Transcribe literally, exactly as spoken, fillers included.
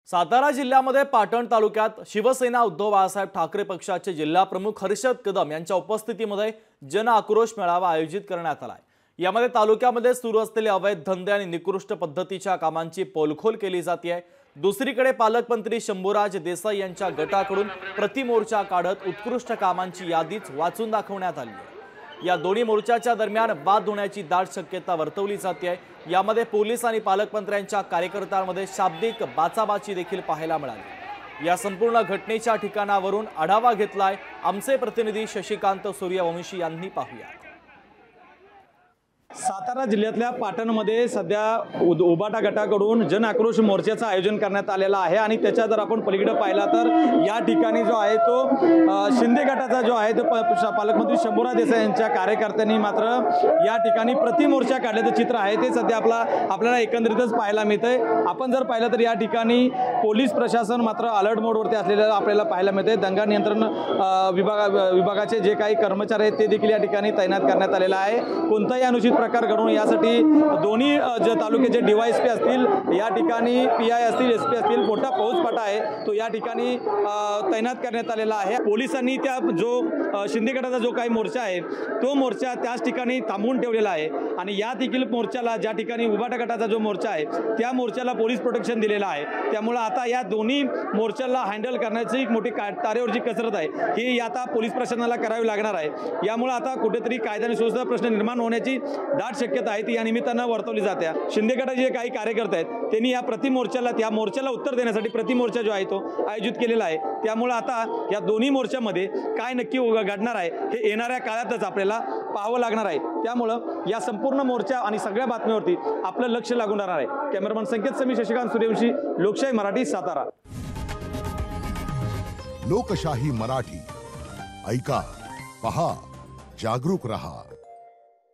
सातारा जिल्ह्यामध्ये पाटण तालुक्यात शिवसेना उद्धव बाळासाहेब ठाकरे पक्षाचे जिल्हा प्रमुख हर्षद कदम यांच्या उपस्थितीमध्ये जन आक्रोश मेळावा आयोजित करण्यात आला आहे। यामध्ये तालुक्यामध्ये सुरू असलेले अवैध धंदे आणि निकृष्ट पद्धतीच्या कामांची पोलखोल केली जाते आहे। दुसरीकडे पालकमंत्री शंभूराज देसाई यांच्या गटाकडून प्रतिमोर्चा काढत उत्कृष्ट कामांची यादीच वाचून दाखवण्यात आली आहे। या दोन्ही मोर्चाच्या दरम्यान वाद होण्याची दाट शक्यता वर्तवली जाते आहे। यामध्ये पोलीस आणि पालकमंत्र्यांच्या कार्यकर्त्यांमध्ये शाब्दिक बाचाबाची देखील पाहायला मिळाली। या संपूर्ण घटनेच्या ठिकाणावरून आढावा घेतलाय आमचे प्रतिनिधी शशिकांत सूर्यवंशी यांनी। पाहूया। सातारा जिल्ह्यातल्या पाटणमध्ये सध्या उबाटा गटाकडून जन आक्रोश मोर्चाचं आयोजन करण्यात आलेलं आहे आणि त्याच्या जर आपण पलीकडे पाहिला तर या ठिकाणी जो आहे तो शिंदे गटाचा जो आहे तो पालकमंत्री शंभूराज देसाई यांच्या कार्यकर्त्यांनी मात्र या ठिकाणी प्रतिमोर्चा काढल्याचं चित्र आहे ते सध्या आपला आपल्याला एकंदरीतच पाहायला मिळतंय। आपण जर पाहिलं तर या ठिकाणी पोलीस प्रशासन मात्र अलर्ट मोडवरती असलेलं आपल्याला पाहायला मिळतंय। दंगा नियंत्रण विभाग विभागाचे जे काही कर्मचारी आहेत ते देखील या ठिकाणी तैनात करण्यात आलेला आहे। कोणताही अनुचित प्रकार घडून यासाठी दोन्ही जे तालुक्याचे डीवायएसपी असतील या ठिकाणी पीआय असतील एसपी असतील मोठा फौजफाटा आहे तो या ठिकाणी तैनात करण्यात आलेला आहे। पोलिसांनी त्या जो शिंदे गटाचा जो काही मोर्चा आहे तो मोर्चा त्याच ठिकाणी थांबवून ठेवलेला आहे आणि या देखील मोर्चाला ज्या ठिकाणी उबाटा गटाचा जो मोर्चा आहे त्या मोर्चाला पोलीस प्रोटेक्शन दिलेलं आहे। त्यामुळे आता या दोन्ही मोर्चाला हँडल करण्याची एक मोठी तारेवरची कसरत आहे ही आता पोलीस प्रशासनाला करावी लागणार आहे। यामुळे आता कुठेतरी कायदा आणि सुव्यवस्था प्रश्न निर्माण होण्याची दाट शक्यता आहे ती या निमित्तानं वर्तवली जाते। शिंदे गटाचे जे काही कार्यकर्ते आहेत त्यांनी या प्रतिमोर्चाला त्या मोर्चाला उत्तर देण्यासाठी प्रतिमोर्चा जो आहे तो आयोजित केलेला आहे। त्यामुळे आता या दोन्ही मोर्चामध्ये काय नक्की घडणार आहे हे येणाऱ्या काळातच आपल्याला पाहावं लागणार आहे। त्यामुळे या संपूर्ण मोर्चा आणि सगळ्या बातम्यांवरती आपलं लक्ष लागून राहणार आहे। कॅमेरामन संकेत समी, शशिकांत सूर्यवंशी, लोकशाही मराठी, सातारा। लोकशाही मराठी ऐका, पहा, जागरूक रहा।